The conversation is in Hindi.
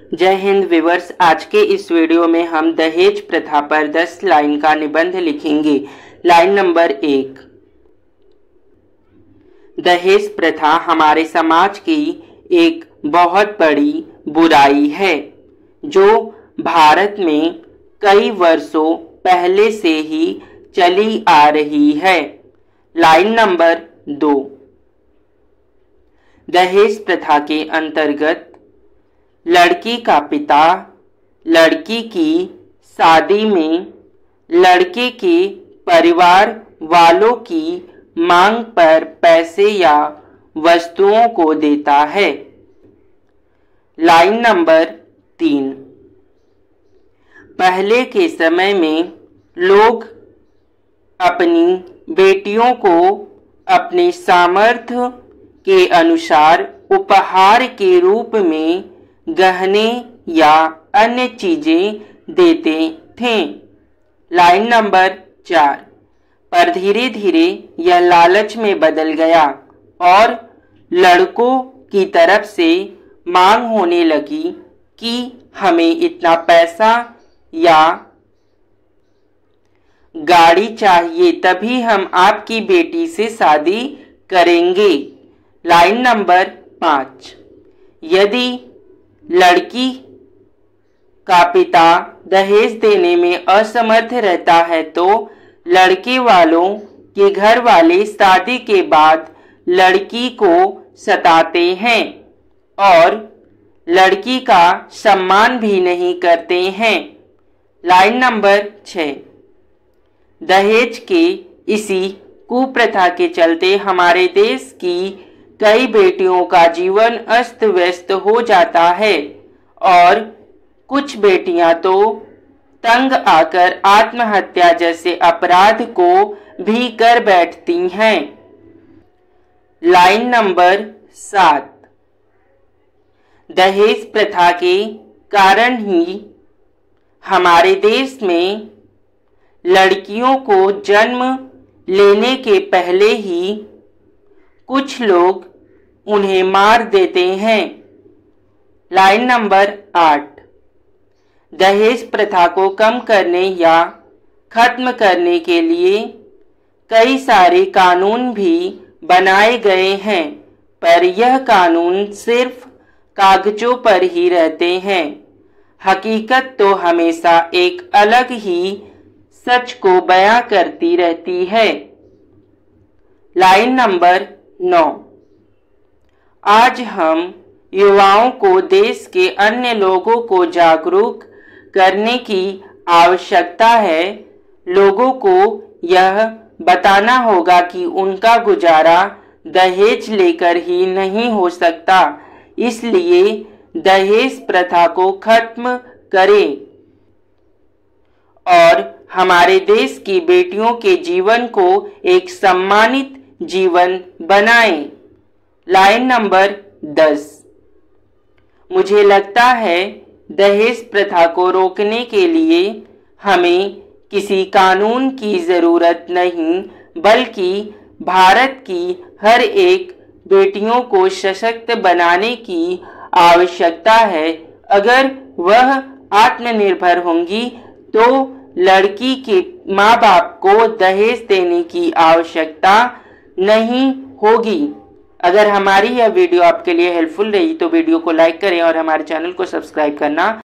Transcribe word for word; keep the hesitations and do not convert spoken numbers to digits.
जय हिंद व्यूअर्स। आज के इस वीडियो में हम दहेज प्रथा पर दस लाइन का निबंध लिखेंगे। लाइन नंबर एक। दहेज प्रथा हमारे समाज की एक बहुत बड़ी बुराई है जो भारत में कई वर्षों पहले से ही चली आ रही है। लाइन नंबर दो। दहेज प्रथा के अंतर्गत लड़की का पिता लड़की की शादी में लड़के के परिवार वालों की मांग पर पैसे या वस्तुओं को देता है। लाइन नंबर तीन। पहले के समय में लोग अपनी बेटियों को अपने सामर्थ्य के अनुसार उपहार के रूप में गहने या अन्य चीजें देते थे। लाइन नंबर चार। पर धीरे धीरे यह लालच में बदल गया और लड़कों की तरफ से मांग होने लगी कि हमें इतना पैसा या गाड़ी चाहिए तभी हम आपकी बेटी से शादी करेंगे। लाइन नंबर पाँच। यदि लड़की का पिता दहेज देने में असमर्थ रहता है तो लड़के वालों के घर वाले शादी के बाद लड़की को सताते हैं और लड़की का सम्मान भी नहीं करते हैं। लाइन नंबर छः। दहेज के इसी कुप्रथा के चलते हमारे देश की कई बेटियों का जीवन अस्त व्यस्त हो जाता है और कुछ बेटियां तो तंग आकर आत्महत्या जैसे अपराध को भी कर बैठती हैं। लाइन नंबर सात। दहेज प्रथा के कारण ही हमारे देश में लड़कियों को जन्म लेने के पहले ही कुछ लोग उन्हें मार देते हैं। लाइन नंबर आठ। दहेज प्रथा को कम करने या खत्म करने के लिए कई सारे कानून भी बनाए गए हैं पर यह कानून सिर्फ कागजों पर ही रहते हैं। हकीकत तो हमेशा एक अलग ही सच को बयां करती रहती है। लाइन नंबर नौ। आज हम युवाओं को देश के अन्य लोगों को जागरूक करने की आवश्यकता है। लोगों को यह बताना होगा कि उनका गुजारा दहेज लेकर ही नहीं हो सकता, इसलिए दहेज प्रथा को खत्म करें और हमारे देश की बेटियों के जीवन को एक सम्मानित जीवन बनाएं। लाइन नंबर दस। मुझे लगता है दहेज प्रथा को रोकने के लिए हमें किसी कानून की जरूरत नहीं बल्कि भारत की हर एक बेटियों को सशक्त बनाने की आवश्यकता है। अगर वह आत्मनिर्भर होंगी तो लड़की के माँ बाप को दहेज देने की आवश्यकता नहीं होगी। अगर हमारी यह वीडियो आपके लिए हेल्पफुल रही तो वीडियो को लाइक करें और हमारे चैनल को सब्सक्राइब करना